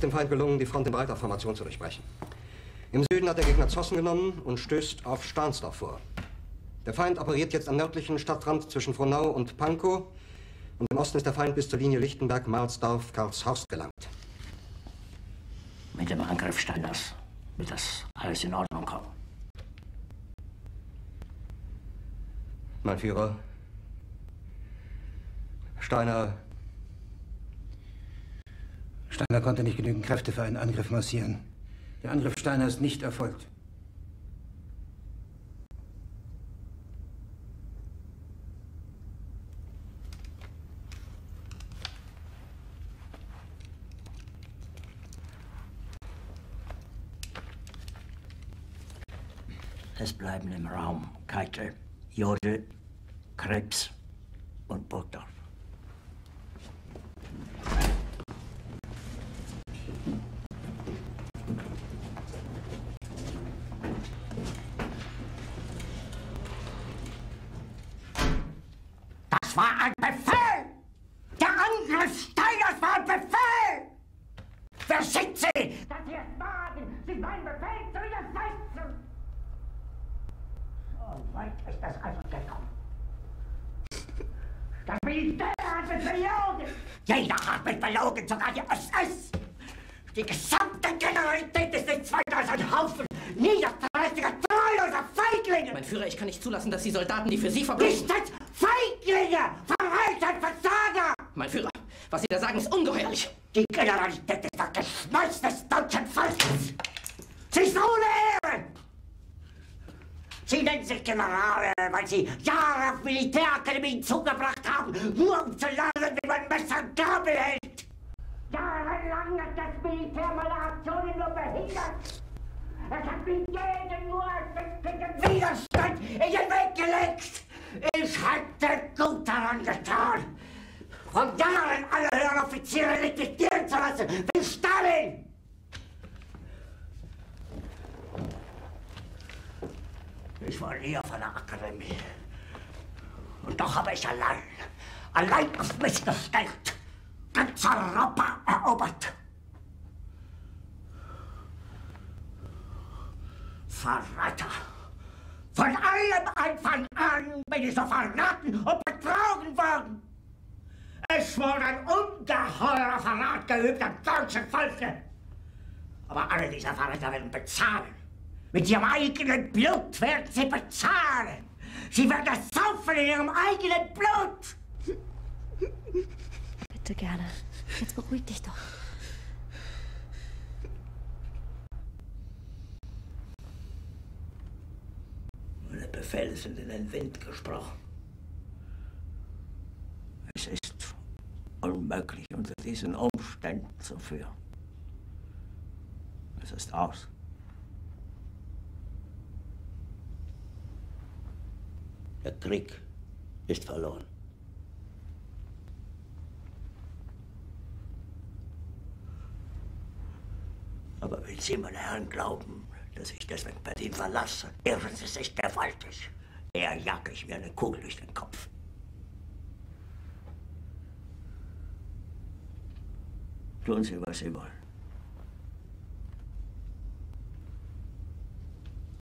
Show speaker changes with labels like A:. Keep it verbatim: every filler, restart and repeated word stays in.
A: dem Feind gelungen, die Front in breiter Formation zu durchbrechen. Im Süden hat der Gegner Zossen genommen und stößt auf Stahnsdorf vor. Der Feind operiert jetzt am nördlichen Stadtrand zwischen Frohnau und Pankow. Und im Osten ist der Feind bis zur Linie Lichtenberg-Marsdorf-Karlshorst gelangt.
B: Mit dem Angriff Steiners wird das alles in Ordnung kommen.
A: Mein Führer, Steiner...
C: Steiner konnte nicht genügend Kräfte für einen Angriff massieren. Der Angriff Steiner ist nicht erfolgt.
B: Es bleiben im Raum Keitel, Jodl, Krebs und Burgdorf.
D: Das war ein Befehl! Der Angriff Steiners war ein Befehl! Wer schickt Sie, dass Sie es wagen, sich meinen Befehl zu widersetzen? So weit ist das also gekommen. Das Militär hat mich belogen! Jeder hat mich belogen, sogar die S S! Die gesamte Generalität ist nichts weiter als ein Haufen niederträchtiger, treuloser Feiglinge!
E: Mein Führer, ich kann nicht zulassen, dass die Soldaten, die für Sie verbringen...
D: Nicht als Feiglinge! Verreiter, Versager!
E: Mein Führer, was Sie da sagen, ist ungeheuerlich!
D: Die Generalität ist das Geschmeiß des deutschen Volkes! Sie ist ohne Ehre! Sie nennen sich Generale, weil Sie Jahre auf Militärakademien zugebracht haben, nur um zu lernen, wie man Messer und Gabel hält! Jahrelang hat das Militär meine Aktionen nur behindert! Es hat mir jeden nur ersichtlichen Widerstand in den Weg gelegt! Ich hätte gut daran getan, von Jahren alle höheren Offiziere liquidieren zu lassen, wie Stalin! Ich war nie auf einer Akademie. Und doch habe ich allein, allein auf mich gestellt, ganz Europa erobert. Verräter! Von allem Anfang an bin ich so verraten und betrogen worden. Es wurde ein ungeheurer Verrat geübt am deutschen Volke. Aber alle diese Verräter werden bezahlen. Mit ihrem eigenen Blut werden sie bezahlen. Sie werden das saufen in ihrem eigenen Blut.
F: Bitte gerne. Jetzt beruhig dich doch.
B: Meine Befehle sind in den Wind gesprochen. Es ist unmöglich, unter diesen Umständen zu führen. Es ist aus. Der Krieg ist verloren. Aber wenn Sie, meine Herren, glauben, dass ich deswegen Berlin verlasse, irren Sie sich gewaltig. Eher jage ich mir eine Kugel durch den Kopf. Tun Sie, was Sie wollen.